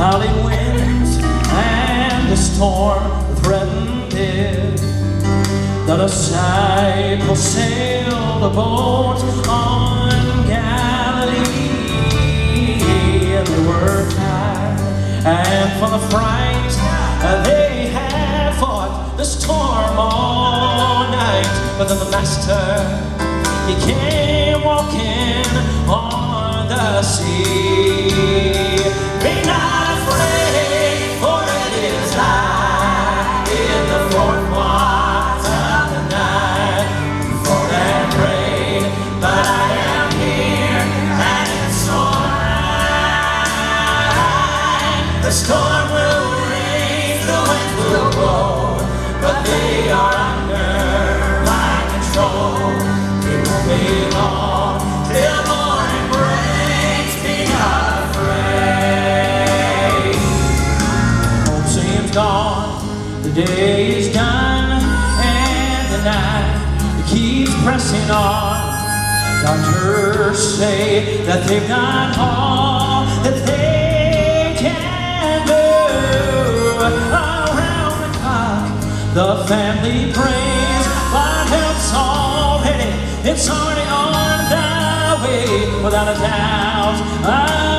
howling winds and the storm threatened it. The disciples sailed the boat on Galilee. They were tired and full of fright. They had fought the storm all night. But then the Master, he came walking on the sea. Be not afraid, for it is I in the fourth watch of the night. You fought and prayed, but I am here, and it's alright. The storm will rage, the wind will blow, but they are under my control. It won't be long till morning breaks. Be not afraid. Hope seems gone, the day is done, and the night keeps pressing on. Doctors say that they've done all that they can do. Around the clock, the family prays, but help's already, it's already on the way. Without a doubt,